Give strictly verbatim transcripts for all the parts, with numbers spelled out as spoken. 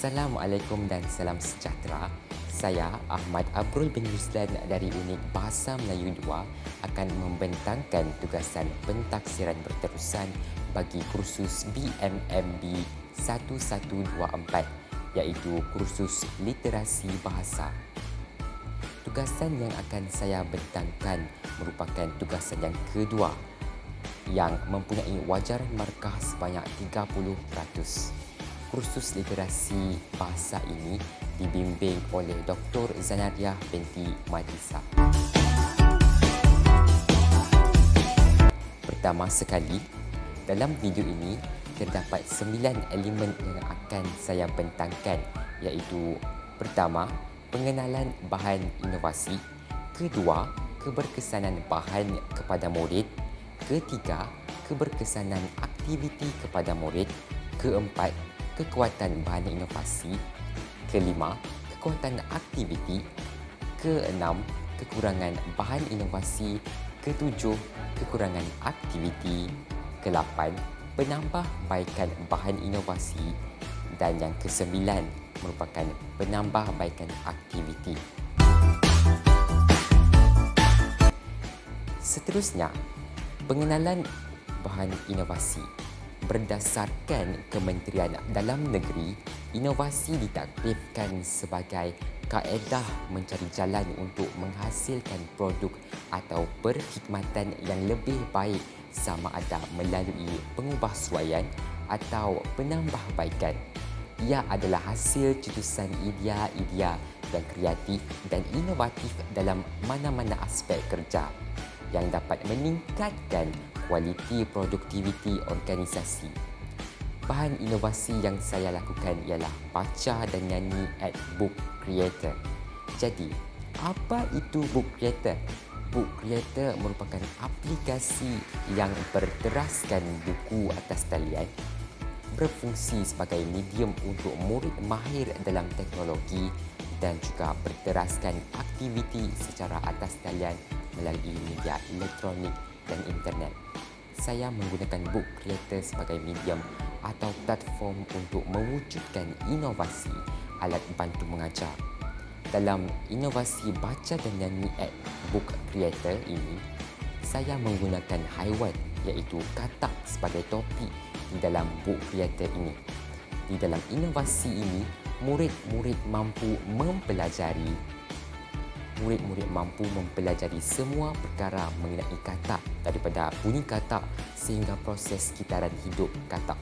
Assalamualaikum dan salam sejahtera. Saya Ahmad Abrul bin Ruslan dari Unit Bahasa Melayu dua akan membentangkan tugasan pentaksiran berterusan bagi kursus B M M B seribu seratus dua puluh empat iaitu kursus literasi bahasa. Tugasan yang akan saya bentangkan merupakan tugasan yang kedua yang mempunyai wajaran markah sebanyak tiga puluh peratus. Kursus literasi bahasa ini dibimbing oleh Doktor Zanariah binti Madisa. Pertama sekali, dalam video ini terdapat sembilan elemen yang akan saya bentangkan iaitu pertama, pengenalan bahan inovasi, kedua, keberkesanan bahan kepada murid, ketiga, keberkesanan aktiviti kepada murid, keempat, kekuatan bahan inovasi, kelima, kekuatan aktiviti, keenam, kekurangan bahan inovasi, ketujuh, kekurangan aktiviti, kelapan, penambahbaikan bahan inovasi dan yang kesembilan merupakan penambahbaikan aktiviti. Seterusnya, pengenalan bahan inovasi. Berdasarkan Kementerian Dalam Negeri, inovasi ditakrifkan sebagai kaedah mencari jalan untuk menghasilkan produk atau perkhidmatan yang lebih baik sama ada melalui pengubahsuaian atau penambahbaikan. Ia adalah hasil cetusan idea-idea yang kreatif dan inovatif dalam mana-mana aspek kerja yang dapat meningkatkan kualiti produktiviti organisasi. Bahan inovasi yang saya lakukan ialah baca dan nyanyi at Book Creator. Jadi, apa itu Book Creator? Book Creator merupakan aplikasi yang berteraskan buku atas talian, berfungsi sebagai medium untuk murid mahir dalam teknologi dan juga berteraskan aktiviti secara atas talian melalui media elektronik dan internet. Saya menggunakan Book Creator sebagai medium atau platform untuk mewujudkan inovasi alat bantu mengajar. Dalam inovasi baca dan nyanyi at Book Creator ini, saya menggunakan haiwan iaitu katak sebagai topik di dalam Book Creator ini. Di dalam inovasi ini, murid-murid mampu mempelajari Murid-murid mampu mempelajari semua perkara mengenai katak daripada bunyi katak sehingga proses kitaran hidup katak.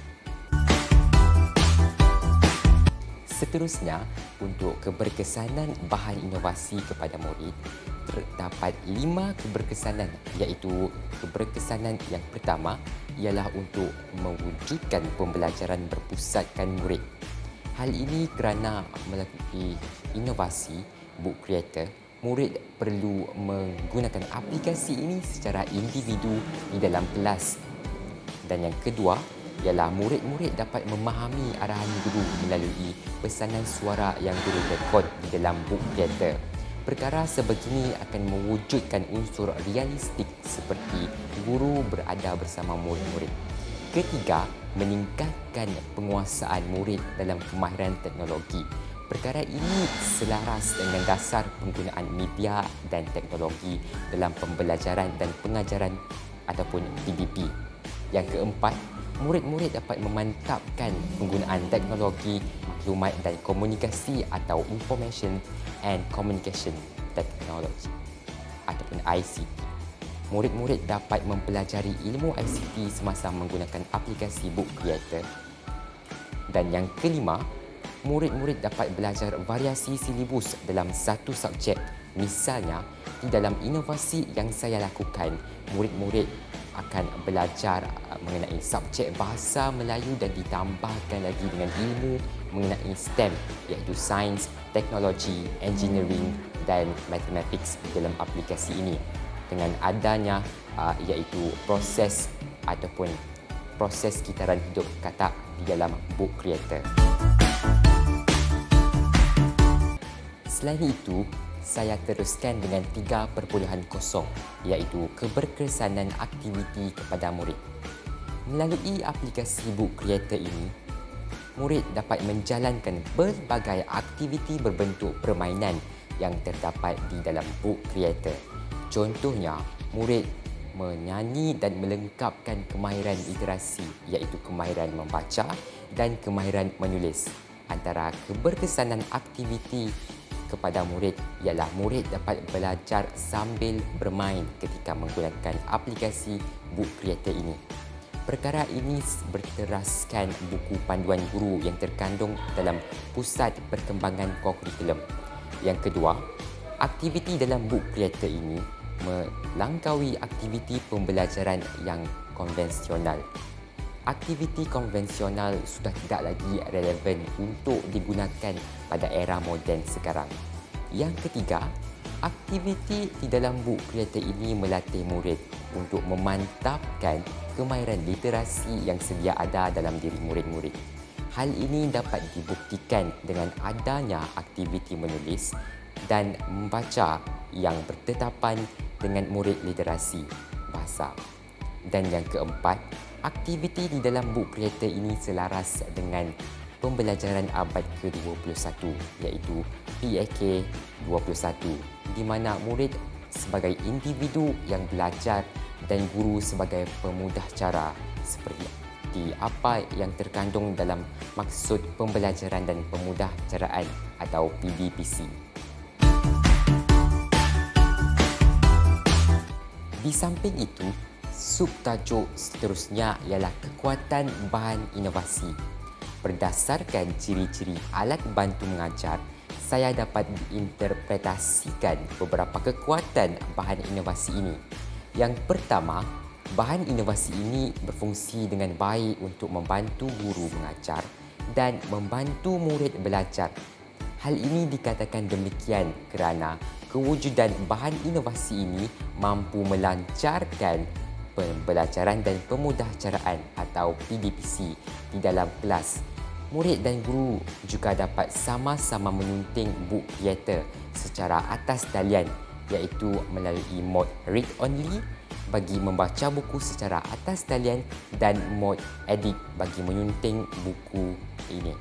Seterusnya, untuk keberkesanan bahan inovasi kepada murid, terdapat lima keberkesanan iaitu keberkesanan yang pertama ialah untuk mewujudkan pembelajaran berpusatkan murid. Hal ini kerana melalui inovasi Book Creator, murid perlu menggunakan aplikasi ini secara individu di dalam kelas. Dan yang kedua ialah murid-murid dapat memahami arahan guru melalui pesanan suara yang guru rekod di dalam Book Creator. Perkara sebegini akan mewujudkan unsur realistik seperti guru berada bersama murid-murid. Ketiga, meningkatkan penguasaan murid dalam kemahiran teknologi. Perkara ini selaras dengan dasar penggunaan media dan teknologi dalam pembelajaran dan pengajaran ataupun P D P. Yang keempat, murid-murid dapat memantapkan penggunaan teknologi maklumat dan komunikasi atau Information and Communication Technology ataupun I C T. Murid-murid dapat mempelajari ilmu I C T semasa menggunakan aplikasi Book Creator. Dan yang kelima, murid-murid dapat belajar variasi silibus dalam satu subjek. Misalnya, di dalam inovasi yang saya lakukan, murid-murid akan belajar mengenai subjek bahasa Melayu dan ditambahkan lagi dengan ilmu mengenai STEM iaitu Sains, Teknologi, Engineering dan Mathematics dalam aplikasi ini. Dengan adanya uh, iaitu proses ataupun proses kitaran hidup katak di dalam Book Creator. Selain itu, saya teruskan dengan tiga perpuluhan kosong iaitu keberkesanan aktiviti kepada murid. Melalui aplikasi Book Creator ini, murid dapat menjalankan pelbagai aktiviti berbentuk permainan yang terdapat di dalam book creator. Contohnya, murid menyanyi dan melengkapkan kemahiran literasi iaitu kemahiran membaca dan kemahiran menulis. Antara keberkesanan aktiviti kepada murid ialah murid dapat belajar sambil bermain ketika menggunakan aplikasi book creator ini. Perkara ini berteraskan buku panduan guru yang terkandung dalam Pusat Perkembangan Kurikulum. Yang kedua, aktiviti dalam book creator ini melangkaui aktiviti pembelajaran yang konvensional. Aktiviti konvensional sudah tidak lagi relevan untuk digunakan pada era moden sekarang. Yang ketiga, aktiviti di dalam book creator ini melatih murid untuk memantapkan kemahiran literasi yang sedia ada dalam diri murid-murid. Hal ini dapat dibuktikan dengan adanya aktiviti menulis dan membaca yang bertetapan dengan murid literasi bahasa. Dan yang keempat, aktiviti di dalam book creator ini selaras dengan pembelajaran abad ke dua puluh satu iaitu P A K dua puluh satu, di mana murid sebagai individu yang belajar dan guru sebagai pemudah cara seperti apa yang terkandung dalam maksud pembelajaran dan pemudah caraan atau P D P C. Di samping itu, subtajuk seterusnya ialah kekuatan bahan inovasi. Berdasarkan ciri-ciri alat bantu mengajar, saya dapat menginterpretasikan beberapa kekuatan bahan inovasi ini. Yang pertama, bahan inovasi ini berfungsi dengan baik untuk membantu guru mengajar dan membantu murid belajar. Hal ini dikatakan demikian kerana kewujudan bahan inovasi ini mampu melancarkan pembelajaran dan pemudah caraan atau P D P C di dalam kelas. Murid dan guru juga dapat sama-sama menyunting book creator secara atas talian iaitu melalui mod read only bagi membaca buku secara atas talian dan mod edit bagi menyunting buku ini.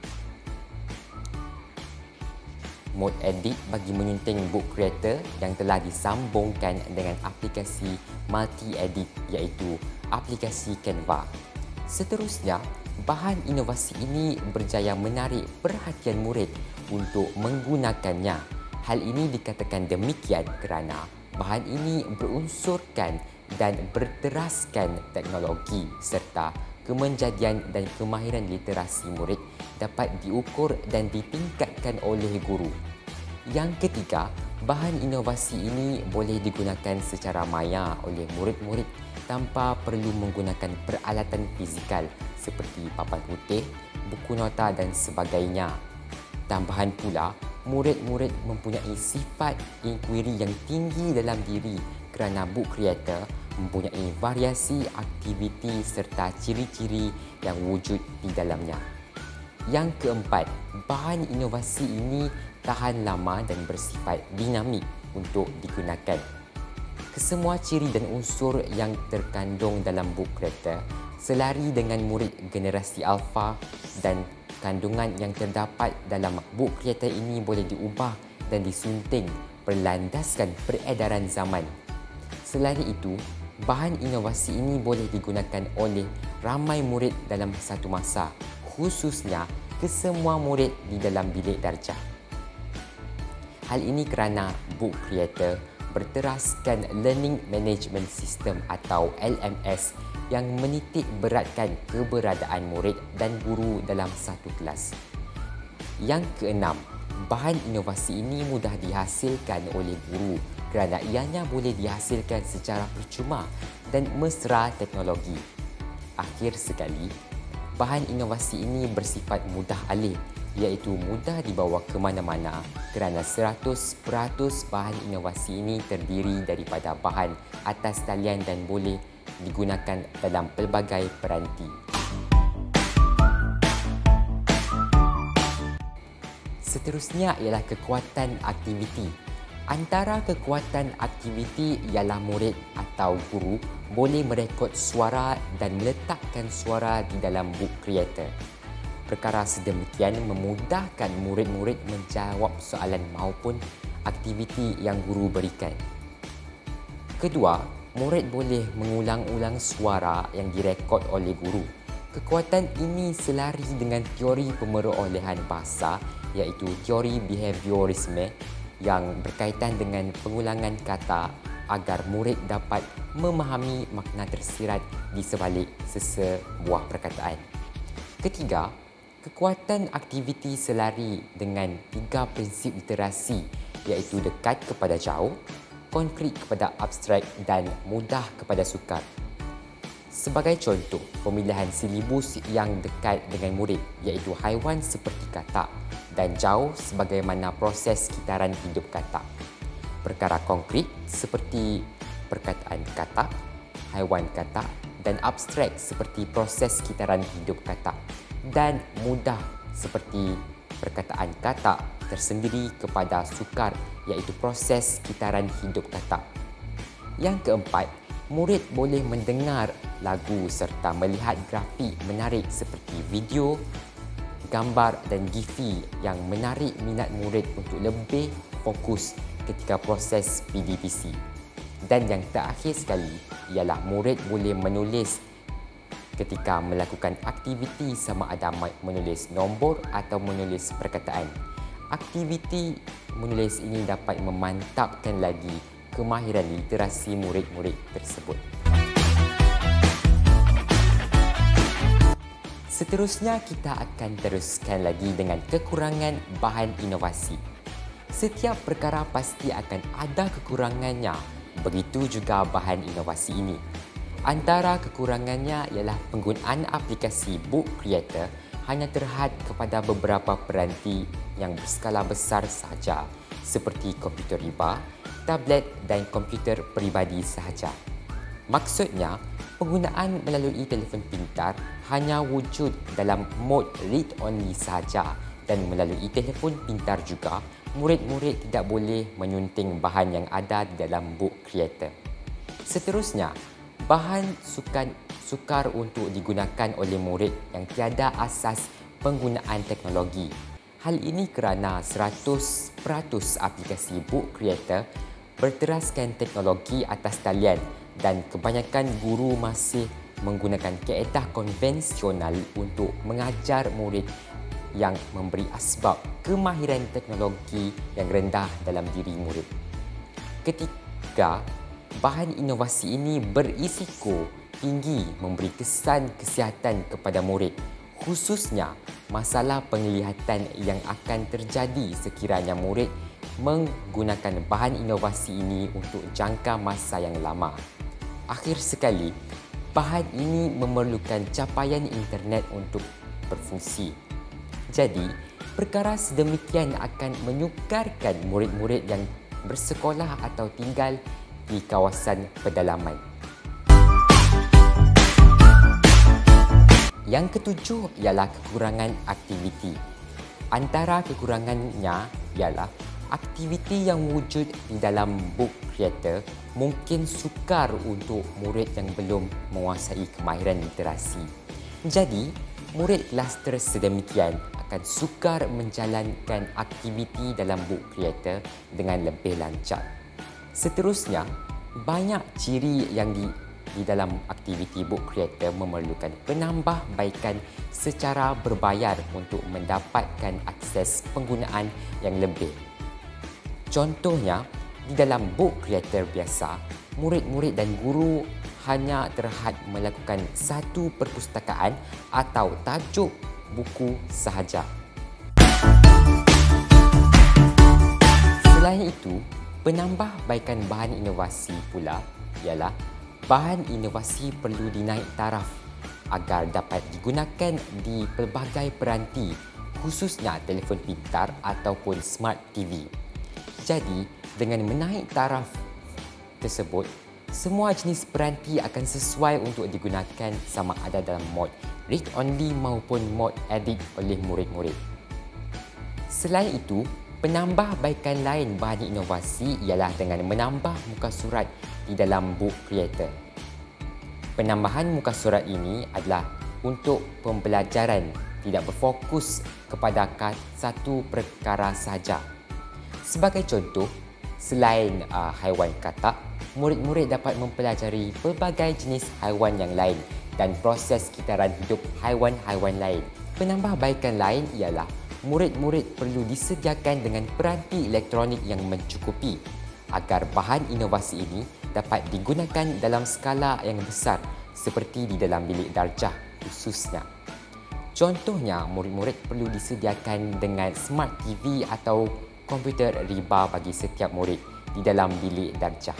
Mod edit bagi menyunting book creator yang telah disambungkan dengan aplikasi multi-edit iaitu aplikasi Canva. Seterusnya, bahan inovasi ini berjaya menarik perhatian murid untuk menggunakannya. Hal ini dikatakan demikian kerana bahan ini berunsurkan dan berteraskan teknologi serta kemenjadian dan kemahiran literasi murid dapat diukur dan ditingkatkan oleh guru. Yang ketiga, bahan inovasi ini boleh digunakan secara maya oleh murid-murid tanpa perlu menggunakan peralatan fizikal seperti papan putih, buku nota dan sebagainya. Tambahan pula, murid-murid mempunyai sifat inquiry yang tinggi dalam diri kerana book creator mempunyai variasi aktiviti serta ciri-ciri yang wujud di dalamnya. Yang keempat, bahan inovasi ini tahan lama dan bersifat dinamik untuk digunakan. Kesemua ciri dan unsur yang terkandung dalam book creator selari dengan murid generasi alfa dan kandungan yang terdapat dalam book creator ini boleh diubah dan disunting berlandaskan peredaran zaman. Selain itu, bahan inovasi ini boleh digunakan oleh ramai murid dalam satu masa, khususnya kesemua murid di dalam bilik darjah. Hal ini kerana book creator berteraskan Learning Management System atau L M S yang menitik beratkan keberadaan murid dan guru dalam satu kelas. Yang keenam, bahan inovasi ini mudah dihasilkan oleh guru kerana ianya boleh dihasilkan secara percuma dan mesra teknologi. Akhir sekali, bahan inovasi ini bersifat mudah alih iaitu mudah dibawa ke mana-mana kerana seratus peratus bahan inovasi ini terdiri daripada bahan atas talian dan boleh digunakan dalam pelbagai peranti. Seterusnya ialah kekuatan aktiviti. Antara kekuatan aktiviti ialah murid atau guru boleh merekod suara dan meletakkan suara di dalam book creator. perkara sedemikian memudahkan murid-murid menjawab soalan maupun aktiviti yang guru berikan. Kedua, murid boleh mengulang-ulang suara yang direkod oleh guru. Kekuatan ini selari dengan teori pemerolehan bahasa iaitu teori behaviorisme yang berkaitan dengan pengulangan kata agar murid dapat memahami makna tersirat di sebalik sesebuah perkataan. Ketiga, kekuatan aktiviti selari dengan tiga prinsip literasi iaitu dekat kepada jauh, konkret kepada abstrak dan mudah kepada sukar. Sebagai contoh, pemilihan silibus yang dekat dengan murid iaitu haiwan seperti katak dan jauh sebagaimana proses kitaran hidup katak. Perkara konkret seperti perkataan katak, haiwan katak dan abstrak seperti proses kitaran hidup katak dan mudah seperti perkataan katak tersendiri kepada sukar iaitu proses kitaran hidup katak. Yang keempat, murid boleh mendengar lagu serta melihat grafik menarik seperti video, gambar dan gifi yang menarik minat murid untuk lebih fokus ketika proses P D P C. Dan yang terakhir sekali ialah murid boleh menulis ketika melakukan aktiviti sama ada menulis nombor atau menulis perkataan. Aktiviti menulis ini dapat memantapkan lagi kemahiran literasi murid-murid tersebut. Seterusnya kita akan teruskan lagi dengan kekurangan bahan inovasi. Setiap perkara pasti akan ada kekurangannya, begitu juga bahan inovasi ini. Antara kekurangannya ialah penggunaan aplikasi Book Creator hanya terhad kepada beberapa peranti yang berskala besar sahaja, seperti komputer riba, tablet dan komputer peribadi sahaja. Maksudnya, penggunaan melalui telefon pintar hanya wujud dalam mod read-only sahaja dan melalui telefon pintar juga, murid-murid tidak boleh menyunting bahan yang ada di dalam Book Creator. Seterusnya, bahan sukan sukar untuk digunakan oleh murid yang tiada asas penggunaan teknologi. Hal ini kerana seratus peratus aplikasi Book Creator berteraskan teknologi atas talian dan kebanyakan guru masih menggunakan kaedah konvensional untuk mengajar murid yang memberi asbab kemahiran teknologi yang rendah dalam diri murid. Ketiga, bahan inovasi ini berisiko tinggi memberi kesan kesihatan kepada murid, khususnya masalah penglihatan yang akan terjadi sekiranya murid menggunakan bahan inovasi ini untuk jangka masa yang lama. Akhir sekali, bahan ini memerlukan capaian internet untuk berfungsi. Jadi, perkara sedemikian akan menyukarkan murid-murid yang bersekolah atau tinggal di kawasan pedalaman. Yang ketujuh ialah kekurangan aktiviti. Antara kekurangannya ialah aktiviti yang wujud di dalam Book Creator mungkin sukar untuk murid yang belum menguasai kemahiran literasi. Jadi, murid kluster sedemikian akan sukar menjalankan aktiviti dalam Book Creator dengan lebih lancar. Seterusnya, banyak ciri yang di, di dalam aktiviti Book Creator memerlukan penambahbaikan secara berbayar untuk mendapatkan akses penggunaan yang lebih. Contohnya, di dalam Book Creator biasa, murid-murid dan guru hanya terhad melakukan satu perpustakaan atau tajuk buku sahaja. Selain itu, penambahbaikan bahan inovasi pula ialah bahan inovasi perlu dinaik taraf agar dapat digunakan di pelbagai peranti, khususnya telefon pintar ataupun smart T V. Jadi, dengan menaik taraf tersebut, semua jenis peranti akan sesuai untuk digunakan sama ada dalam mod read-only maupun mod edit oleh murid-murid. Selain itu, penambahbaikan lain bahan inovasi ialah dengan menambah muka surat di dalam Book Creator. Penambahan muka surat ini adalah untuk pembelajaran tidak berfokus kepada satu perkara sahaja. Sebagai contoh, selain uh, haiwan katak, murid-murid dapat mempelajari pelbagai jenis haiwan yang lain dan proses kitaran hidup haiwan-haiwan lain. Penambahbaikan lain ialah murid-murid perlu disediakan dengan peranti elektronik yang mencukupi agar bahan inovasi ini dapat digunakan dalam skala yang besar seperti di dalam bilik darjah khususnya. Contohnya, murid-murid perlu disediakan dengan smart T V atau komputer riba bagi setiap murid di dalam bilik darjah.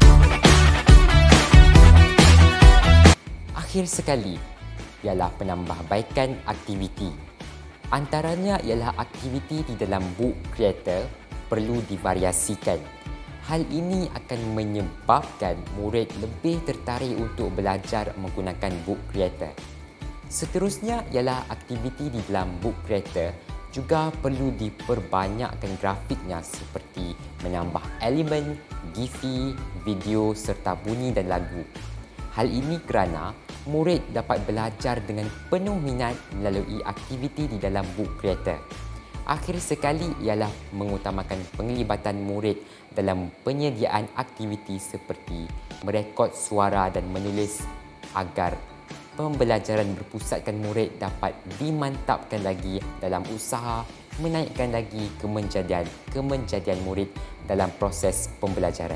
Akhir sekali ialah penambahbaikan aktiviti. Antaranya ialah aktiviti di dalam book creator perlu divariasikan. Hal ini akan menyebabkan murid lebih tertarik untuk belajar menggunakan book creator. Seterusnya ialah aktiviti di dalam book creator juga perlu diperbanyakkan grafiknya seperti menambah elemen, gifi, video serta bunyi dan lagu. Hal ini kerana murid dapat belajar dengan penuh minat melalui aktiviti di dalam book creator. Akhir sekali ialah mengutamakan penglibatan murid dalam penyediaan aktiviti seperti merekod suara dan menulis agar pembelajaran berpusatkan murid dapat dimantapkan lagi dalam usaha menaikkan lagi kemenjadian kemenjadian murid dalam proses pembelajaran.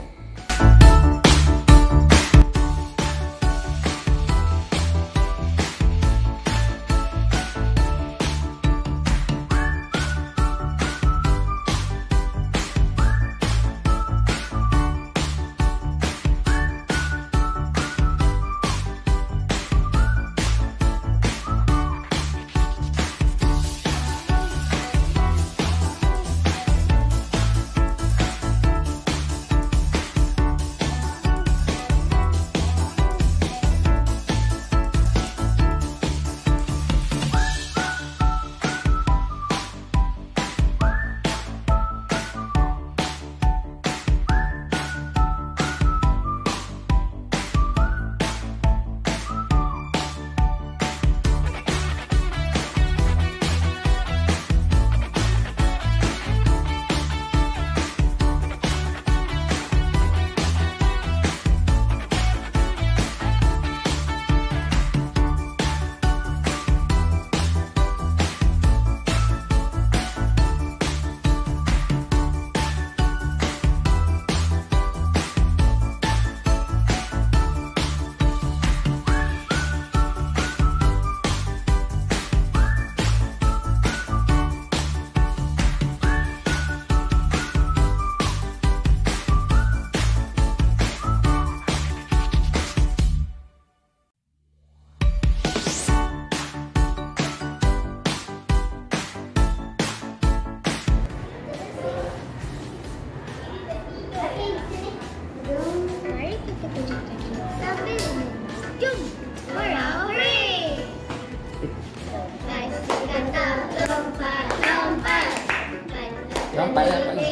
Lompat lah, Pak.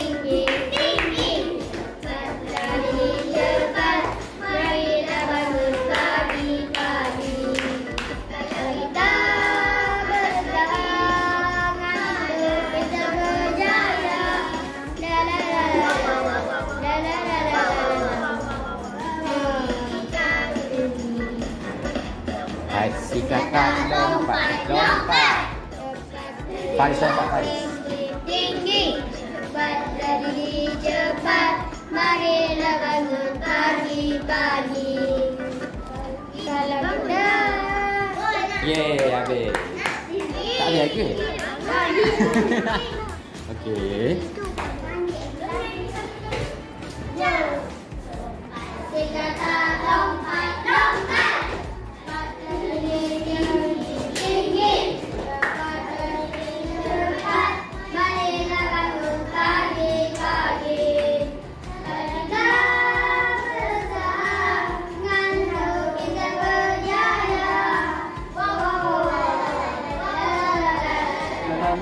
Si kakak lompat, lompat. Faris lompat, Faris. Tinggi, cepat lari cepat, marilah bangun pagi-pagi. Kalau kita, Yeay, habis. Tak habis lagi? Okey. si kakak lompat, lompat. Tinggi, cepat lari cepat, marilah bangun pagi-pagi. Kita berusaha, ngantuk kita berjaya. Wow, wow, wow.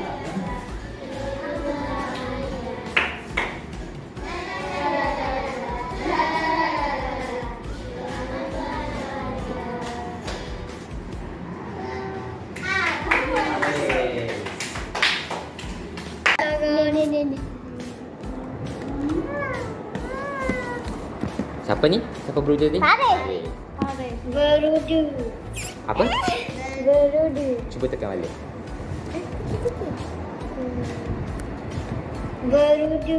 Siapa ni? Siapa berudu ni? Faris. Faris. Berudu. Apa? Berudu. Cuba tekan balik. Berudu.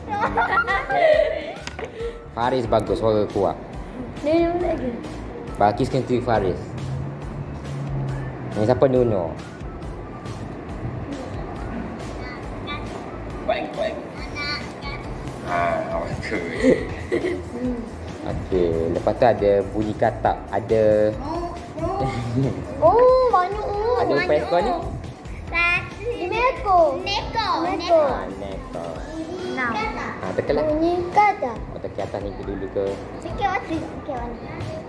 Faris bagus, suara kuat. Ni lagi. Balqis kena tuju Faris. Ni siapa Nuno? Baik, baik. Ah, awak tu. Okey, lepas tu ada bunyi katak, ada Oh, banyak oh. ada berapa ekor ni? Lima ekor. Neko. Neko. Ah, neko. Enam. Ah, tekanlah. Bunyi kata. Oh, tekan atas ni dulu ke? Sikit waktu. Sikit waktu.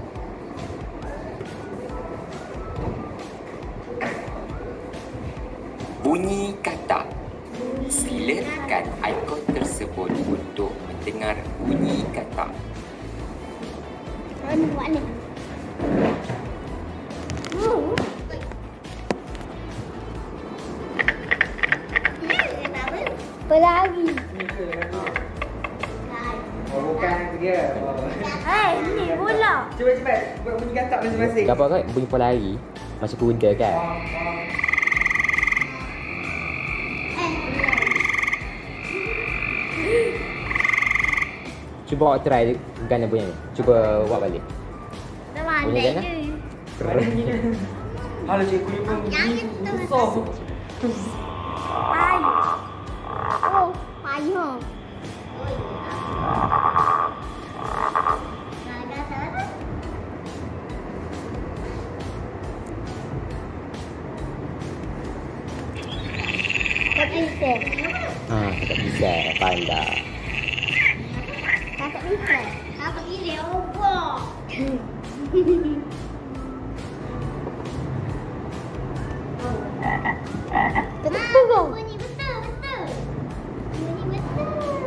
Bunyi kata. Sila tekan ikon tersebut untuk mendengar bunyi kata. Mana buat ni? Hmm. Pelari. Oh, bukan dia. Oh. Hai, ni bola. Cuba cepat buat bunyi katak masing-masing. Apa kan bunyi pelari macam kuda kan? Cuba awak try gana bunyi ni. Cuba buat balik. Dah mana Bunyi gana? tu? Halo cikgu ni pun bunyi besar. Payah. Oh, payah. Tak bisa. Ah, tak bisa pandai. Tak bisa. Tak bisa. Apa? Betul. Bunyi betul, betul. Bunyi betul.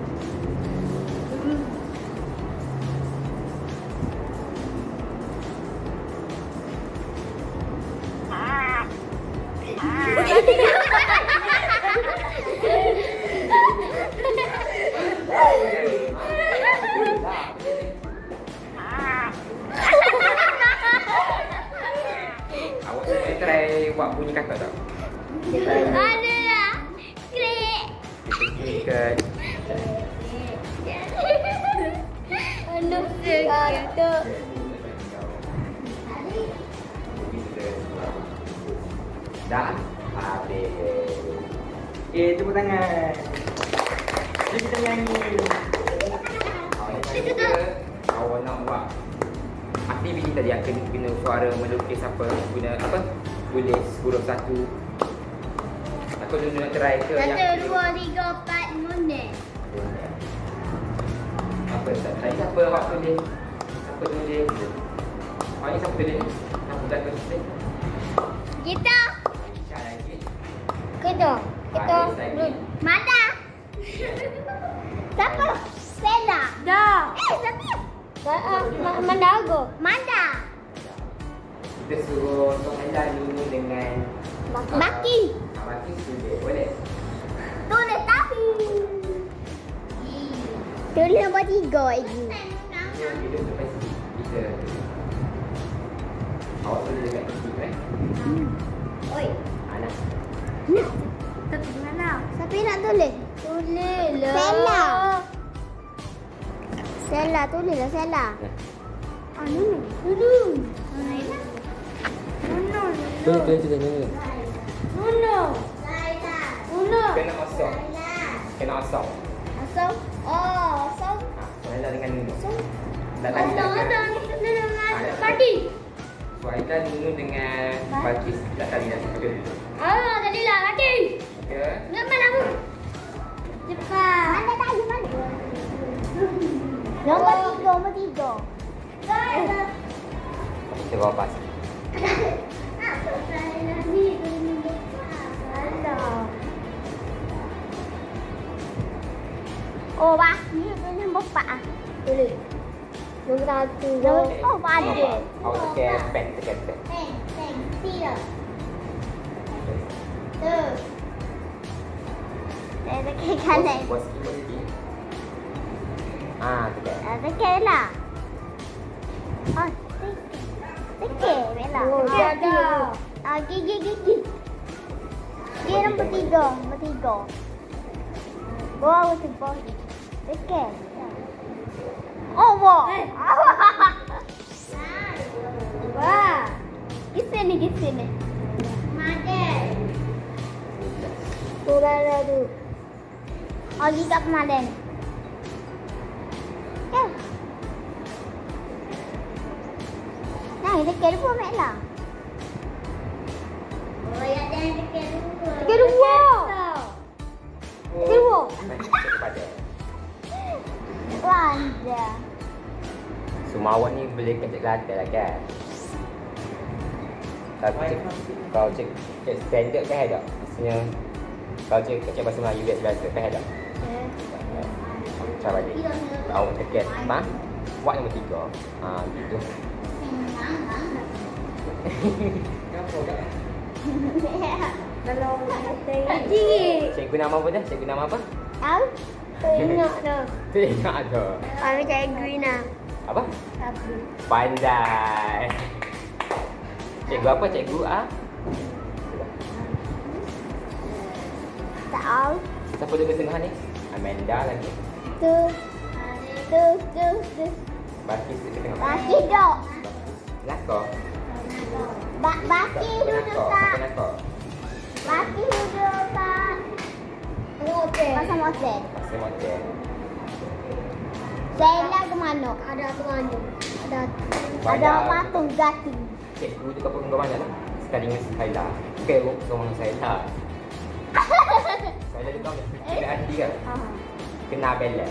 Awak nak try buat bunyi kakak tak? Ada lah. Klik. Klik. Aduh, kata. Dah habis. Eh, tepuk tangan. Jom kita nyanyi. Awak nak juga, awak nak buat aktiviti tadi yang kena, kena suara melukis apa, guna apa, tulis huruf satu. Aku dulu nak try ke yang Satu, dua, tiga, empat, lima. apa, tak try siapa awak tulis? Siapa tulis? Awak ni siapa tulis? Siapa dah tulis? Kita. Aisyah lagi. Kita. Kita. Faris lagi. Manda. Siapa? Sela. Dah. Eh, siapa? Uh, Manda aku. Manda. Kita suruh Sohaila Nunu dengan Maki. uh, Maki tulis, boleh? Tulis tapi. Tulis nombor tiga lagi. Kita hidup sampai sini. Kita awak tulis dekat sini kan? Oi. Anak. Nak. Tapi mana? Siapa yang nak tulis? Tulis lah. Sela. Sela, tulis lah Sela. Ah, Nunu. Nunu. Nunu. Tulis, tulis, tulis, tulis. Nunu. Nunu. Kena osok. Kena osok. Asal. Oh, asal. Ha, Sohaila dengan Nunu. Asal. Dah lagi dah. Asal. Ada. Padi. Sohaila Nunu dengan Balqis dah tadi dah. Okey. Ah, tadi lah lagi. Okey. Nak mana aku? Cepat. Mana tadi mana? Nombor tiga, nombor tiga. Kita bawa pas. Oh, bah. Ni nombor empat ah. Boleh. Nombor satu. Oh, pada. Awak tekan pen, tekan pen. Pen, pen. Tiga. Tu. Saya tekan kanan. Bos sikit, bos sikit. Ha, Ah, tekan. Ah, tekan lah. Oh, tekan. Tekan, baiklah. Oh, Tekan. ada. Ah, gigi, gigi. Gigi nombor tiga. Nombor tiga. Bawah tu, bawah. Tekan. Oh, wah. Wah. Di sini, di sini. Maden. Turun tu. Oh, gigi kat Maden. Kan? Nah, tekan dua, baiklah. Oh, ya, jangan tekan dua. Tekan dua. Tekan dua. Pada. Wanda. Semua awak ni boleh kecek latar lah kan? Tapi cek, kau cek, cek standard kan ada? Maksudnya, kau cek kecek bahasa Melayu biasa kan ada? Cara balik. Awak tekan ma, awak nombor tiga. Ah, gitu. Kenapa tak? Kalau haji. Cikgu nama apa dah? Cikgu nama apa? Tahu? Tengok tu. Tengok ada. Kami cikgu nak. Apa? Sabu. Pandai. Cikgu apa? Cikgu A? Tahu? Siapa duduk tengah ni? Amanda lagi. Tu. Tu, tu, tu. Baki duduk tengah. Baki dok. Lako. Ba baki duduk Lako. kat. Lako. Baki duduk kat. Hotel. Pasal motel. Pasal motel. Sela ke mana? Ada penganjur. Ada. Ada patung gati. Cikgu tu kapal ke mana lah? Sekali dengan Saila. Bukan okay, sama dengan Saila. Saila tu tahu tak? Kita hati kan? Kena belak.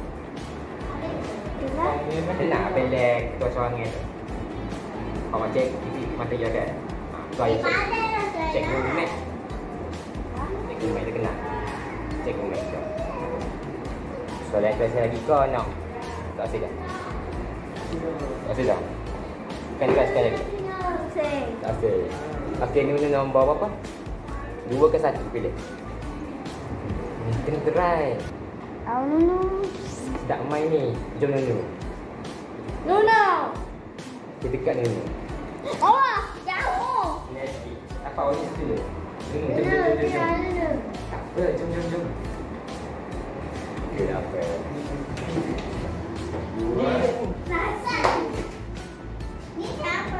Kena belak ketua sorangan tu. Kau macam cikgu mata dia kan? Tu ayah cikgu. Cikgu Mek. Cikgu Mek dia kena. Cikgu Mek tu. Soalan kelas lagi kau nak? Tak asyik dah? Tak asyik dah? Kan kelas sekali lagi? Tak asyik. Okey, ni guna nombor berapa? Dua ke satu pilih? Hmm, kena try. Oh, Nunu. Sedap main ni. Jom Nunu. Nuna. Kita dekat Nunu. Oh, jauh. Ni sikit. Apa awak ni situ je? Nunu, jom, jom, jom, jom, jom. Tak apa, jom, jom, jom. Okey, apa? Dua. Ni siapa?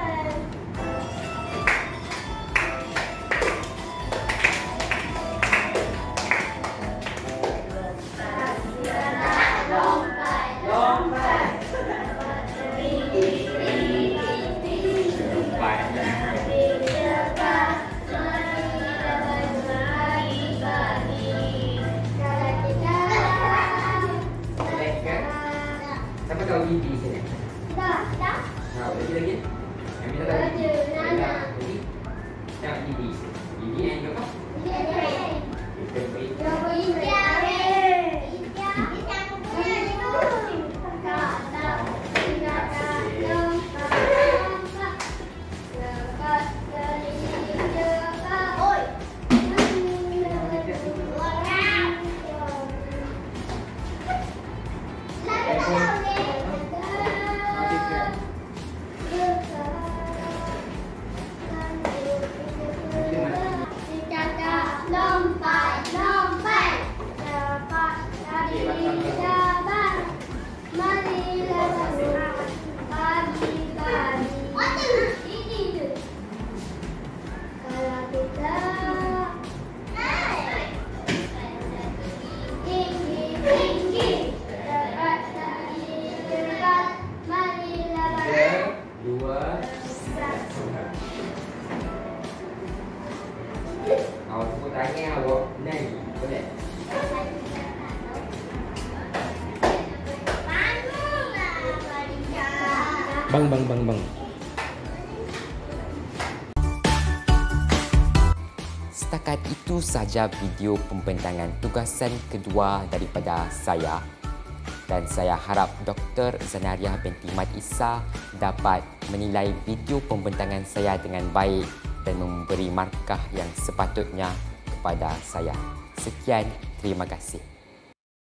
Siapa tahu gigi sini? Dah, dah. Tahu lagi lagi. Yang minta tahu. Ada, Nana. Jadi, tengok gigi. Gigi yang itu apa? Kita beri. Lompat, lompat, dapat dari dapat, marilah pagi-pagi. Ini tu. Kalau kita tinggi, tinggi, dapat dari dekat, marilah pagi. Dua. Awak sebut tanya awak naik. Boleh? Bang, bang, bang, bang. Setakat itu sahaja video pembentangan tugasan kedua daripada saya. Dan saya harap Doktor Zanariah binti Mat Isa dapat menilai video pembentangan saya dengan baik dan memberi markah yang sepatutnya kepada saya. Sekian, terima kasih.